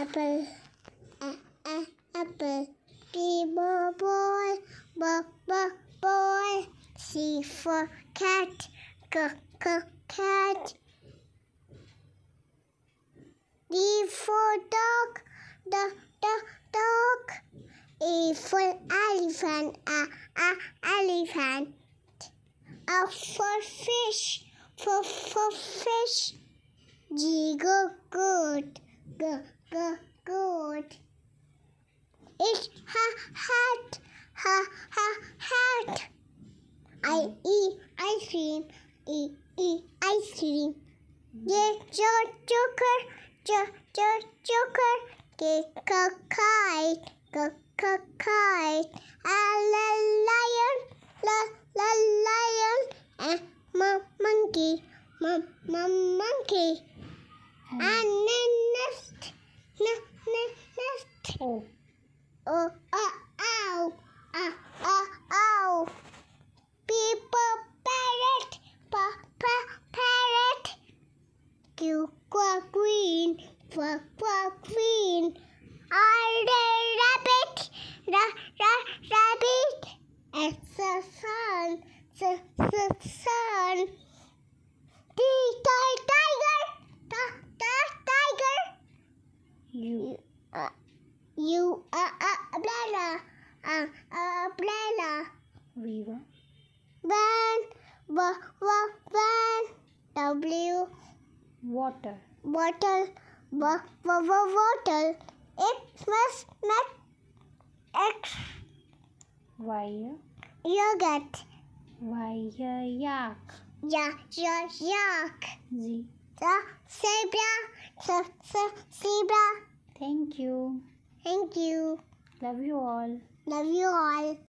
apple, apple. B for boy, boy. C for cat, cat. D for dog, dog. E for elephant, elephant. F for fish, for fish. G good. H hat. I ice cream, ice cream. J joker. K kite. Lion. Monkey. And nest. Oh, ow. People parrot. Q queen. R rabbit. S sun. T tiger. U umbrella. Viva. Van. W. Water. Bottle. X. X. Y. Yogurt. Y. Yak. Yak. Z. Zebra. Thank you. Thank you. Love you all. Love you all.